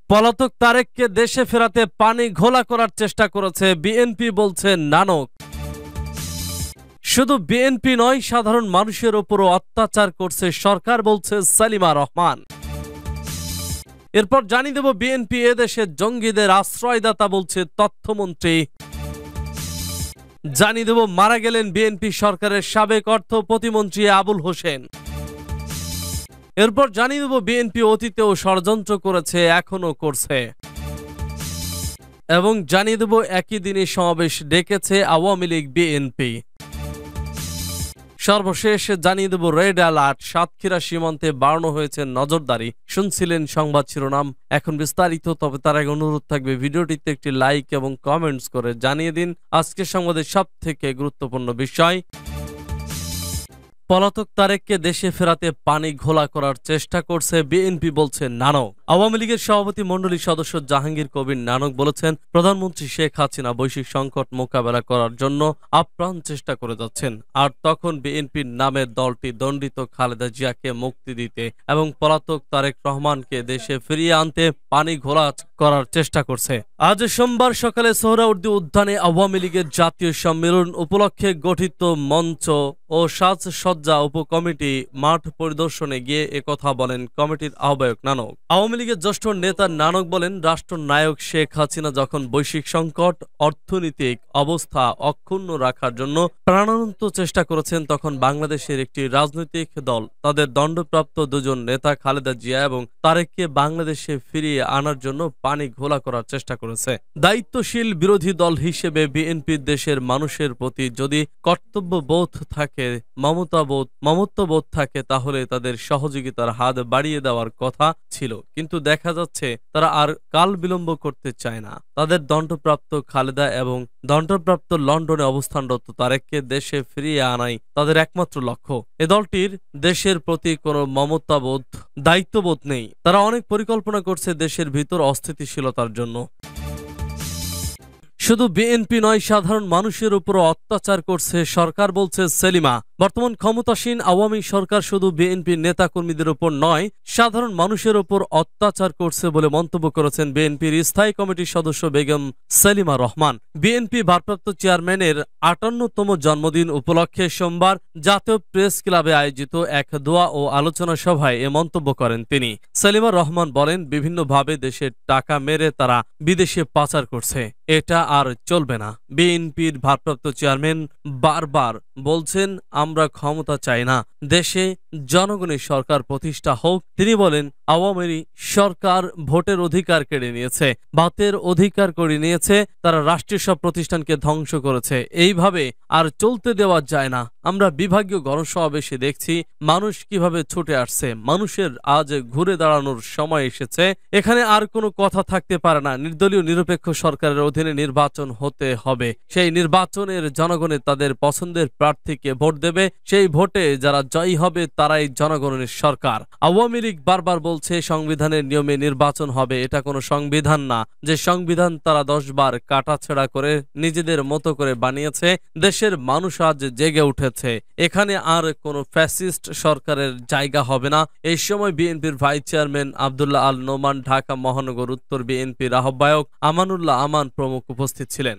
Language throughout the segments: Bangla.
পলাতক তারেককে দেশে ফেরাতে পানি ঘোলা করার চেষ্টা করেছে বিএনপি, বলছে নানক। শুধু বিএনপি নয়, সাধারণ মানুষের উপরও অত্যাচার করছে সরকার, বলছে সালিমা রহমান। এরপর জানিয়ে দেব বিএনপি এদেশে জঙ্গিদের আশ্রয়দাতা, বলছে তথ্যমন্ত্রী। জানিয়ে দেব মারা গেলেন বিএনপি সরকারের সাবেক অর্থ প্রতিমন্ত্রী আবুল হোসেন। এরপর জানিয়ে দেব বিএনপি অতীতেও ষড়যন্ত্র করেছে, এখনো করছে। এবং জানিয়ে দেব একই দিনে সমাবেশ ডেকেছে আওয়ামী লীগ বিএনপি। সর্বশেষ জানিয়ে দেব রেড অ্যালার্ট, সাতক্ষীরা সীমান্তে বাড়ানো হয়েছে নজরদারি। শুনছিলেন সংবাদ শিরোনাম, এখন বিস্তারিত। তবে তার আগে অনুরোধ থাকবে ভিডিওটিতে একটি লাইক এবং কমেন্টস করে জানিয়ে দিন আজকের সংবাদের সবথেকে গুরুত্বপূর্ণ বিষয়। পলাতক তারেককে দেশে ফেরাতে পানি ঘোলা করার চেষ্টা করছে বিএনপি, বলছে নানক। আওয়ামী লীগের সভাপতি মণ্ডলীর সদস্য জাহাঙ্গীর কবির নানক বলেছেন, প্রধানমন্ত্রী শেখ হাসিনা বৈশ্বিক সংকট মোকাবেলা করার জন্য আপ্রাণ চেষ্টা করে যাচ্ছেন। আর তখন বিএনপির নামের দলটি দণ্ডিত খালেদা জিয়াকে মুক্তি দিতে এবং পলাতক তারেক রহমানকে দেশে ফিরিয়ে আনতে পানি ঘোলা করার চেষ্টা করছে। আজ সোমবার সকালে সোহরাওয়ার্দী উদ্যানে আওয়ামী লীগের জাতীয় সম্মেলন উপলক্ষে গঠিত মঞ্চ ও সাজসজ্জা উপকমিটি মাঠ পরিদর্শনে গিয়ে একথা বলেন কমিটির আহ্বায়ক নানক। আওয়ামী লীগের জ্যেষ্ঠ নেতা নানক বলেন, রাষ্ট্রনায়ক শেখ হাসিনা যখন বৈশ্বিক সংকট, অর্থনৈতিক অবস্থা অক্ষুণ্ণ রাখার জন্য প্রাণান্ত চেষ্টা করেছেন, তখন বাংলাদেশের একটি রাজনৈতিক দল তাদের দণ্ডপ্রাপ্ত দুজন নেতা খালেদা জিয়া এবং তারেককে বাংলাদেশে ফিরিয়ে আনার জন্য পানি ঘোলা করার চেষ্টা করেছে। দায়িত্বশীল বিরোধী দল হিসেবে বিএনপির দেশের মানুষের প্রতি যদি কর্তব্যবোধ থাকে, মমত্ববোধ থাকে, তাহলে তাদের সহযোগিতার হাত বাড়িয়ে দেওয়ার কথা ছিল। কিন্তু দেখা যাচ্ছে তারা আর কাল বিলম্ব করতে চায় না। তাদের দণ্ডপ্রাপ্ত খালেদা এবং দণ্ডপ্রাপ্ত লন্ডনে অবস্থানরত তারেককে দেশে ফিরিয়ে আনাই তাদের একমাত্র লক্ষ্য। এ দলটির দেশের প্রতি কোনো মমতাবোধ, দায়িত্ববোধ নেই। তারা অনেক পরিকল্পনা করছে দেশের ভিতর অস্থিতিশীলতার জন্য। শুধু বিএনপি নয়, সাধারণ মানুষের উপর অত্যাচার করছে সরকার, বলছে সেলিমা। বর্তমান ক্ষমতাসীন আওয়ামী সরকার শুধু বিএনপির নেতাকর্মীদের উপর নয়, সাধারণ মানুষের উপর অত্যাচার করছে বলে মন্তব্য করেছেন বিএনপির স্থায়ী কমিটির সদস্য বেগম সেলিমা রহমান। বিএনপি ভারপ্রাপ্ত চেয়ারম্যানের ৫৮তম জন্মদিন উপলক্ষে সোমবার জাতীয় প্রেস ক্লাবে আয়োজিত এক দোয়া ও আলোচনা সভায় এ মন্তব্য করেন তিনি। সেলিমা রহমান বলেন, বিভিন্নভাবে দেশের টাকা মেরে তারা বিদেশে পাচার করছে, এটা আর চলবে না। বিএনপির ভারপ্রাপ্ত চেয়ারম্যান বারবার বলছেন, আমরা ক্ষমতা চাই না, দেশে জনগণের সরকার প্রতিষ্ঠা হোক। তিনি বলেন, আওয়ামী সরকার ভোটের অধিকার কেড়ে নিয়েছে, ভাতের অধিকার করে নিয়েছে, তারা রাষ্ট্রীয় সব প্রতিষ্ঠানকে ধ্বংস করেছে। এইভাবে আর চলতে দেওয়া যায় না। আমরা বিভাগীয় গণসমাবেশে দেখছি মানুষ কিভাবে ছুটে আসছে। মানুষের আজ ঘুরে দাঁড়ানোর সময় এসেছে। এখানে আর কোনো কথা থাকতে পারে না। নির্দলীয় নিরপেক্ষ সরকারের অধীনে নির্বাচন হতে হবে। সেই নির্বাচনের জনগণের তাদের পছন্দের প্রার্থীকে ভোট দেবে। সেই ভোটে যারা জয়ী হবে তারাই জনগণের সরকার। আওয়ামী লীগ বারবার বলছে সংবিধানের নিয়মে নির্বাচন হবে। এটা কোনো সংবিধান না, যে সংবিধান তারা ১০ বার কাটাছেঁড়া করে নিজেদের মতো করে বানিয়েছে। দেশের মানুষ আজ জেগে উঠেছে। এখানে আর কোনো ফ্যাসিস্ট সরকারের জায়গা হবে না। এই সময় বিএনপির ভাইস চেয়ারম্যান আব্দুল্লাহ আল নোমান, ঢাকা মহানগর উত্তর বিএনপির আহ্বায়ক আমানুল্লাহ আমান প্রমুখ উপস্থিত ছিলেন।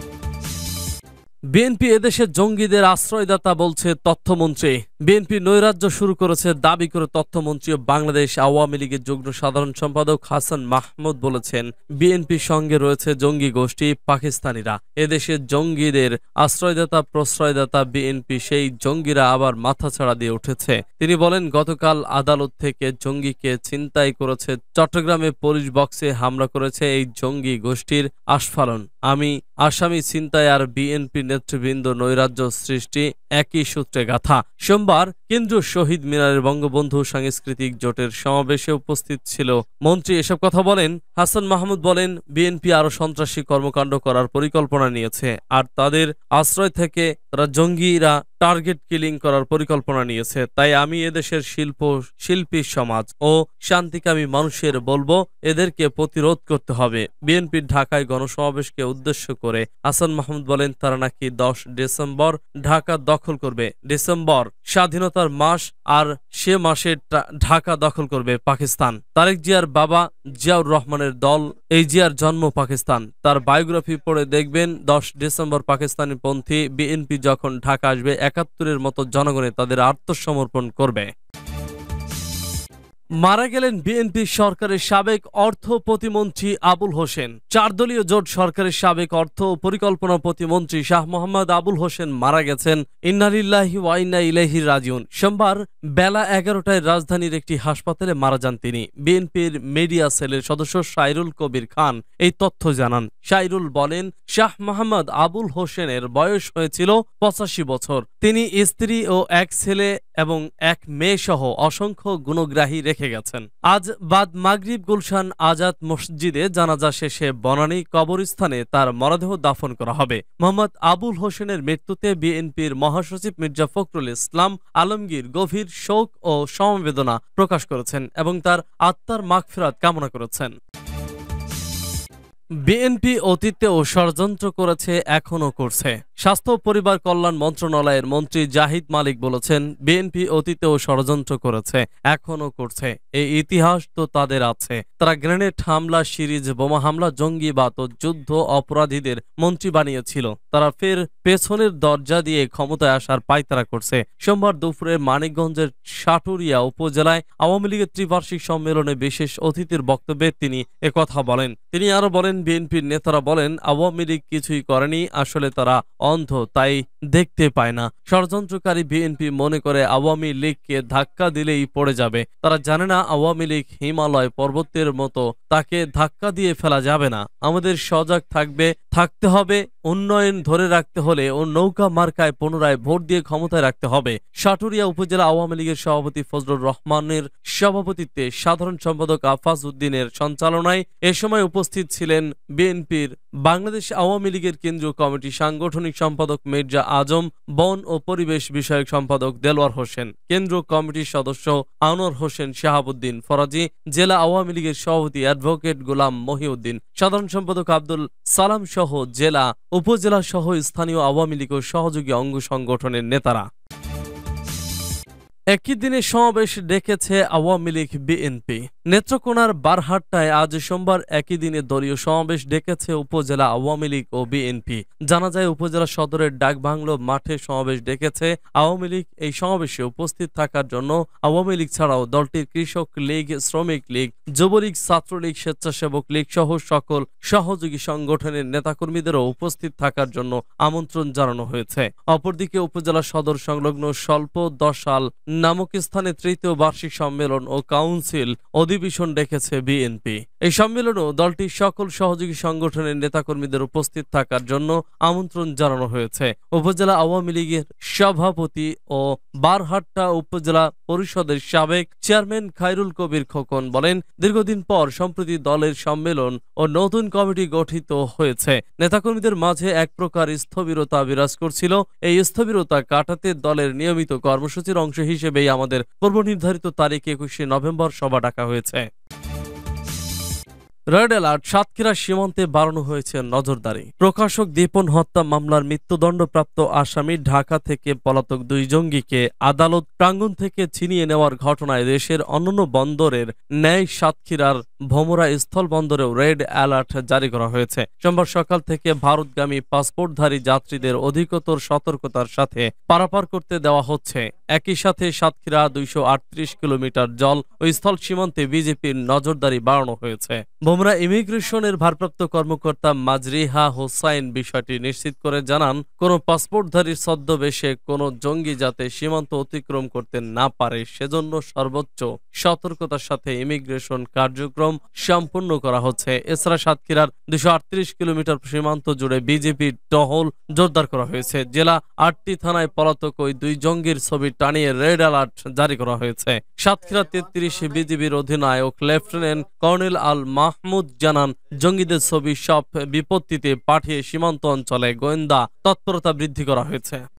বিএনপি এদেশে জঙ্গিদের আশ্রয়দাতা, বলছে তথ্যমন্ত্রী। বিএনপি নৈরাজ্য শুরু করেছে দাবি করে তথ্যমন্ত্রী ও বাংলাদেশ আওয়ামী লীগের যুগ্ম সাধারণ সম্পাদক হাসান মাহমুদ বলেছেন, বিএনপির সঙ্গে রয়েছে জঙ্গি গোষ্ঠী পাকিস্তানিরা। এদেশে জঙ্গিদের আশ্রয়দাতা, প্রশ্রয়দাতা বিএনপি। সেই জঙ্গিরা আবার মাথাছাড়া দিয়ে উঠেছে। তিনি বলেন, গতকাল আদালত থেকে জঙ্গিকে ছিনতাই করেছে, চট্টগ্রামে পুলিশ বক্সে হামলা করেছে এই জঙ্গি গোষ্ঠীর আস্ফালন। আমি আসামি ছিনতাই আর বিএনপি নেতৃবৃন্দ নৈরাজ্য সৃষ্টি একই সূত্রে গাথা। সোমবার কেন্দ্রীয় শহীদ মিনারের বঙ্গবন্ধু সাংস্কৃতিক জোটের সমাবেশে উপস্থিত ছিল মন্ত্রী এসব কথা বলেন। হাসান মাহমুদ বলেন, বিএনপি আরো সন্ত্রাসী কর্মকাণ্ড করার পরিকল্পনা নিয়েছে, আর তাদের আশ্রয় থেকে তারা জঙ্গিরা টার্গেট কিলিং করার পরিকল্পনা নিয়েছে। তাই আমি এদেশের শিল্পী সমাজ ও শান্তিকামী মানুষের বলবো এদেরকে প্রতিরোধ করতে হবে। বিএনপির ঢাকায় গণসমাবেশকে উদ্দেশ্য করে হাসান মাহমুদ বলেন তারা নাকি 10 ডিসেম্বর ঢাকা দখল করবে। ডিসেম্বর স্বাধীনতার মাস, আর সে মাসে ঢাকা দখল করবে পাকিস্তান। তারেক জিয়ার বাবা জিয়াউর রহমানের দল, এই জিয়ার জন্ম পাকিস্তান। তার বায়োগ্রাফি পড়ে দেখবেন 10 ডিসেম্বর পাকিস্তানি পন্থী বিএনপি যখন ঢাকা আসবে 71-এর মতো জনগণে তাদের আত্মসমর্পণ করবে। মারা গেলেন বিএনপি সরকারের সাবেক অর্থ প্রতিমন্ত্রী আবুল হোসেন। 4 দলীয় জোট সরকারের সাবেক অর্থ ও পরিকল্পনা প্রতিমন্ত্রী শাহ মোহাম্মদ আবুল হোসেন মারা গেছেন। ইন্না লিল্লাহি ওয়া ইন্না ইলাইহি রাজিউন। সোমবার বেলা 11টায় রাজধানীর একটি হাসপাতালে মারা যান তিনি। বিএনপির মিডিয়া সেলের সদস্য শাইরুল কবির খান এই তথ্য জানান। শাইরুল বলেন শাহ মোহাম্মদ আবুল হোসেনের বয়স হয়েছিল 85 বছর। তিনি স্ত্রী ও এক ছেলে এবং এক মেয়ে সহ অসংখ্য গুণগ্রাহী রেখে গেছেন। আজ বাদ মাগরিব গুলশান আজাদ মসজিদে জানাজা শেষে বনানী কবরস্থানে তার মরদেহ দাফন করা হবে। মোহাম্মদ আবুল হোসেনের মৃত্যুতে বিএনপির মহাসচিব মির্জা ফখরুল ইসলাম আলমগীর গভীর শোক ও সমবেদনা প্রকাশ করেছেন এবং তার আত্মার মাগফিরাত কামনা করেছেন। বিএনপি অতীতেও ষড়যন্ত্র করেছে, এখনও করছে। স্বাস্থ্য ও পরিবার কল্যাণ মন্ত্রণালয়ের মন্ত্রী জাহিদ মালিক বলেছেন বিএনপি অতীতেও ষড়যন্ত্র করেছে, এখনও করছে। এই ইতিহাস তো তাদের আছে। তারা গ্রেনেড হামলা, সিরিজ বোমা হামলা, জঙ্গিবাদ ও যুদ্ধ অপরাধীদের মন্ত্রী বানিয়েছিল। তারা ফের পেছনের দরজা দিয়ে ক্ষমতায় আসার পায়তারা করছে। সোমবার দুপুরে মানিকগঞ্জের সাটুরিয়া উপজেলায় আওয়ামী লীগের ত্রিবার্ষিক সম্মেলনে বিশেষ অতিথির বক্তব্যে তিনি একথা বলেন। তিনি আরো বলেন বিএনপির নেতারা বলেন আওয়ামী লীগ কিছুই করেনি, আসলে তারা অন্ধ, তাই দেখতে পায় না। ষড়যন্ত্রকারী বিএনপি মনে করে আওয়ামী লীগকে ধাক্কা দিলেই পড়ে যাবে। তারা জানে না আওয়ামী লীগ হিমালয় পর্বতের মতো, তাকে ধাক্কা দিয়ে ফেলা যাবে না। আমাদের সজাগ থাকতে হবে। উন্নয়ন ধরে রাখতে হলে ও নৌকা মার্কায় পুনরায় ভোট দিয়ে ক্ষমতায় রাখতে হবে। সাটুরিয়া উপজেলা আওয়ামী লীগের সভাপতি ফজলুর রহমানের সভাপতিত্বে, সাধারণ সম্পাদক আফাজ উদ্দিনের সঞ্চালনায় এ সময় উপস্থিত ছিলেন বিএনপির বাংলাদেশ আওয়ামী লীগের কেন্দ্রীয় কমিটি সাংগঠনিক সম্পাদক মির্জা আজম, বন ও পরিবেশ বিষয়ক সম্পাদক দেলোয়ার হোসেন, কেন্দ্রীয় কমিটির সদস্য আনোয়ার হোসেন শাহাবুদ্দিন ফরাজি, জেলা আওয়ামী লীগের সভাপতি অ্যাডভোকেট গোলাম মহিউদ্দিন, সাধারণ সম্পাদক আব্দুল সালাম সহ জেলা, উপজেলা সহ স্থানীয় আওয়ামী লীগ ও সহযোগী অঙ্গ সংগঠনের নেতারা। একই দিনে সমাবেশ ডেকেছে আওয়ামী লীগ বিএনপি। নেত্রকোনার বারহাট্টায় আজ সোমবার একই দিনে দলীয় সমাবেশ ডেকেছে উপজেলা আওয়ামী লীগ ও বিএনপি। জানা যায় উপজেলা সদরের ডাকবাংলো মাঠে সমাবেশ ডেকেছে আওয়ামী লীগ। এই সমাবেশে উপস্থিত থাকার জন্য আওয়ামী লীগ ছাড়াও দলটির কৃষক লীগ, শ্রমিক লীগ, যুবলীগ, ছাত্রলীগ, স্বেচ্ছাসেবক লীগ সহ সকল সহযোগী সংগঠনের নেতাকর্মীদেরও উপস্থিত থাকার জন্য আমন্ত্রণ জানানো হয়েছে। অপরদিকে উপজেলা সদর সংলগ্ন স্বল্প দশাল নামক স্থানে তৃতীয় বার্ষিক সম্মেলন ও কাউন্সিল অধিবেশন ডেকেছে বিএনপি। এই সম্মেলনেও দলটির সকল সহযোগী সংগঠনের নেতাকর্মীদের উপস্থিত থাকার জন্য আমন্ত্রণ জানানো হয়েছে। উপজেলা আওয়ামী লীগের সভাপতি ও বারহাট্টা উপজেলা পরিষদের সাবেক চেয়ারম্যান খায়রুল কবির খোকন বলেন দীর্ঘদিন পর সম্প্রতি দলের সম্মেলন ও নতুন কমিটি গঠিত হয়েছে। নেতাকর্মীদের মাঝে এক প্রকার স্থবিরতা বিরাজ করছিল। এই স্থবিরতা কাটাতে দলের নিয়মিত কর্মসূচির অংশ হিসেবেই আমাদের পূর্বনির্ধারিত তারিখ 21শে নভেম্বর সভা ডাকা হয়েছে। রেড অ্যালার্ট, সাতক্ষীরা সীমান্তে বাড়ানো হয়েছে নজরদারি। প্রকাশক দীপন হত্যা মামলার মৃত্যুদণ্ডপ্রাপ্ত আসামি ঢাকা থেকে পলাতক 2 জঙ্গিকে আদালত প্রাঙ্গণ থেকে ছিনিয়ে নেওয়ার ঘটনায় দেশের অন্যান্য বন্দরের ন্যায় সাতক্ষীরার ভোমরা স্থল বন্দরেও রেড অ্যালার্ট জারি করা হয়েছে। সোমবার সকাল থেকে ভারতগামী পাসপোর্টধারী যাত্রীদের অধিকতর সতর্কতার সাথে পারাপার করতে দেওয়া হচ্ছে। একই সাথে সাতক্ষীরা 238 কিলোমিটার জল ও স্থল সীমান্তে বিজেপির নজরদারি বাড়ানো হয়েছে। ভোমরা ইমিগ্রেশনের ভারপ্রাপ্ত কর্মকর্তা মাজরিহা হোসাইন বিষয়টি নিশ্চিত করে জানান, কোন পাসপোর্টধারীর ছদ্মবেশে কোন জঙ্গি যাতে সীমান্ত অতিক্রম করতে না পারে সেজন্য সর্বোচ্চ সতর্কতার সাথে ইমিগ্রেশন কার্যক্রম সম্পূর্ণ করা হচ্ছে। এছাড়া সাতক্ষীরার 238 কিলোমিটার সীমান্ত জুড়ে বিজেপির টহল জোরদার করা হয়েছে। জেলা 8টি থানায় পলাতক ওই 2 জঙ্গির ছবি টানিয়ে রেড অ্যালার্ট জারি করা হয়েছে। সাতক্ষীরা 33 বিজিবির অধিনায়ক লেফটেন্যান্ট কর্নেল আল মাহমুদ জানান, জঙ্গিদের ছবি সব বিপত্তিতে পাঠিয়ে সীমান্ত অঞ্চলে গোয়েন্দা তৎপরতা বৃদ্ধি করা হয়েছে।